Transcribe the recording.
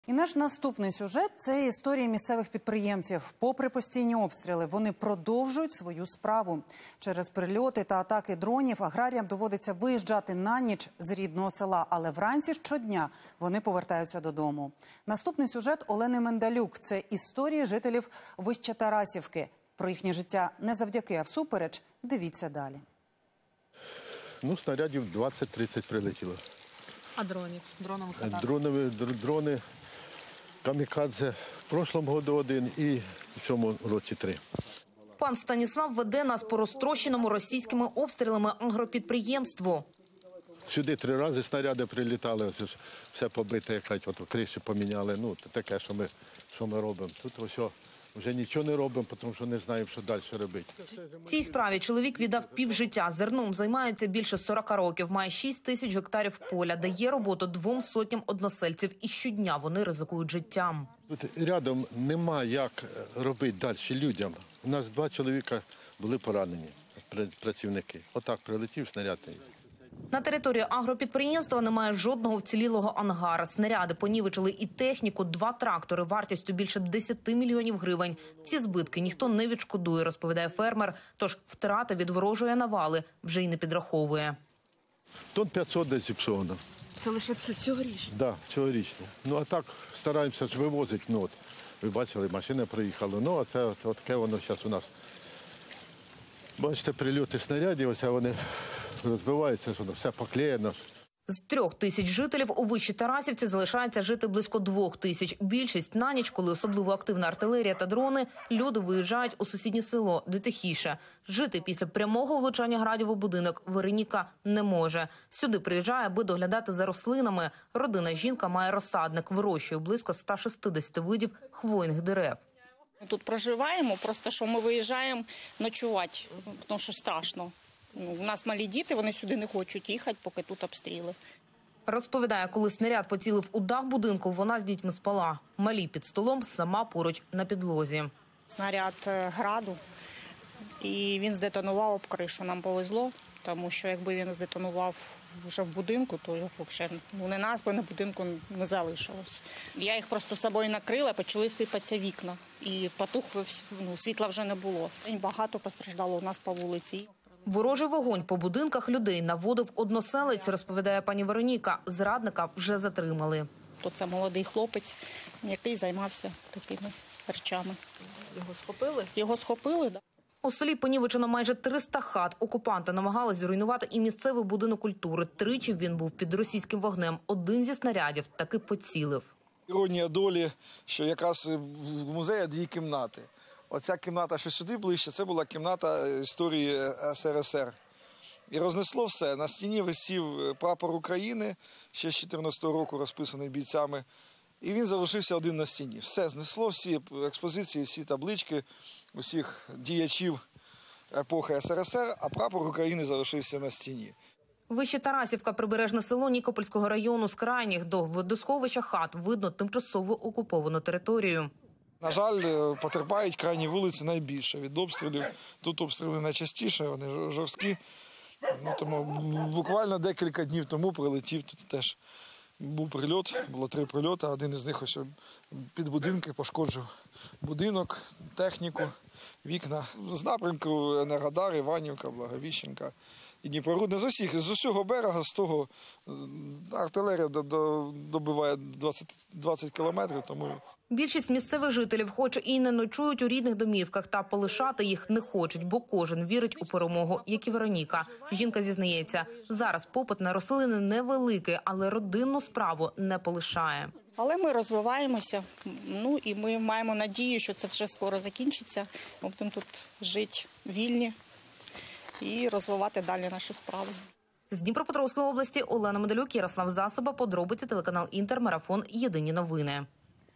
І наш наступний сюжет – це історії місцевих підприємців. Попри постійні обстріли, вони продовжують свою справу. Через прильоти та атаки дронів аграріям доводиться виїжджати на ніч з рідного села, але вранці щодня вони повертаються додому. Наступний сюжет Олени Мендалюк – це історії жителів Вище-Тарасівки. Про їхнє життя не завдяки, а всупереч – дивіться далі. Снарядів 20-30 прилетіло. А дронів? Дрони камікадзе в прошлому году 1 і в цьому році 3. Пан Станіслав веде нас по розтрощеному російськими обстрілами агропідприємству. Сюди 3 рази снаряди прилітали, ось все побите, криші поміняли. Таке, що ми робимо. Тут вже нічого не робимо, тому що не знаємо, що далі робити. Цій справі чоловік віддав півжиття. Зерном займається більше 40 років, має 6 тисяч гектарів поля, дає роботу 200 односельців і щодня вони ризикують життям. Тут рядом нема як робити далі людям. У нас 2 чоловіка були поранені, працівники. Отак прилетів снаряд. На території агропідприємства немає жодного вцілілого ангара. Снаряди понівечили і техніку, 2 трактори вартістю більше 10 мільйонів гривень. Ці збитки ніхто не відшкодує, розповідає фермер. Тож втрати від ворожої навали вже й не підраховує. Тонн 500 десь зіпсовано. Це лише цьогорічне? Так, цьогорічне. А так стараємося ж вивозити. Ви бачили, машина приїхала. А це таке воно зараз у нас. Бачите, прильоти снарядів, оце вони розбиваються, що все поклеєно. З 3 тисяч жителів у Вищій-Тарасівці залишається жити близько 2 тисяч. Більшість на ніч, коли особливо активна артилерія та дрони, люди виїжджають у сусіднє село, де тихіше. Жити після прямого влучання градів у будинок Вероніка не може. Сюди приїжджає, аби доглядати за рослинами. Родина жінка має розсадник, вирощує близько 160 видів хвойних дерев. Тут проживаємо, просто що ми виїжджаємо ночувати, тому що страшно. У нас малі діти, вони сюди не хочуть їхати, поки тут обстріли. Розповідає, коли снаряд поцілив у дах будинку, вона з дітьми спала. Малі під столом, сама поруч на підлозі. Снаряд граду, і він здетонував об кришу. Нам повезло, тому що якби він здетонував вже в будинку, то його взагалі не нас, бо на будинку не залишилось. Я їх просто собою накрила, почали сипатися вікна. І потух, світла вже не було. Багато постраждало у нас по вулиці. Ворожий вогонь по будинках людей наводив односелець, розповідає пані Вероніка. Зрадника вже затримали. Це молодий хлопець, який займався такими речами. Його схопили? Його схопили, так. У селі понівечено майже 300 хат. Окупанти намагались зруйнувати і місцевий будинок культури. Тричі він був під російським вогнем. Один зі снарядів таки поцілив. Іронія долі, що якраз в музеї 2 кімнати. Оця кімната, що сюди ближче, це була кімната історії СРСР. І рознесло все. На стіні висів прапор України, ще з 14-го року розписаний бійцями. І він залишився один на стіні. Все знесло, всі експозиції, всі таблички, усіх діячів епохи СРСР, а прапор України залишився на стіні. Вище-Тарасівка – прибережне село Нікопольського району. З крайніх до водосховища хат видно тимчасово окуповану територію. На жаль, потерпають крайні вулиці найбільше від обстрілів. Тут обстріли найчастіше, вони жорсткі. Тому буквально декілька днів тому прилетів, тут теж був прильот, було 3 прильоти, один із них ось під будинки пошкоджив будинок, техніку, вікна. З напрямку Енергодар, Іванівка, Благовіщенка і Дніпрорудне. З усього берега, з того артилерія добиває 20 кілометрів, тому... Більшість місцевих жителів хоч і не ночують у рідних домівках, та полишати їх не хочуть, бо кожен вірить у перемогу, як і Вероніка. Жінка зізнається, зараз попит на рослини невеликий, але родинну справу не полишає. Але ми розвиваємося, і ми маємо надію, що це вже скоро закінчиться. Ми будемо тут жити вільні і розвивати далі нашу справу. З Дніпропетровської області Олена Мендалюк, Ярослав Засоба, подробиці, телеканал Інтер, марафон «Єдині новини».